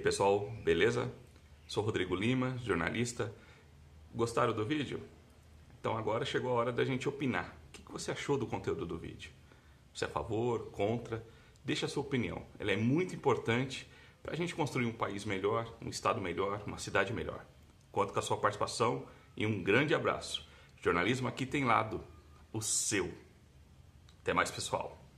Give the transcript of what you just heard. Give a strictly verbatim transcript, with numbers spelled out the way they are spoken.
Pessoal, beleza? Sou Rodrigo Lima, jornalista. Gostaram do vídeo? Então agora chegou a hora da gente opinar. O que você achou do conteúdo do vídeo? Você é a favor, contra? Deixa a sua opinião. Ela é muito importante para a gente construir um país melhor, um estado melhor, uma cidade melhor. Conto com a sua participação e um grande abraço. Jornalismo aqui tem lado, o seu. Até mais, pessoal.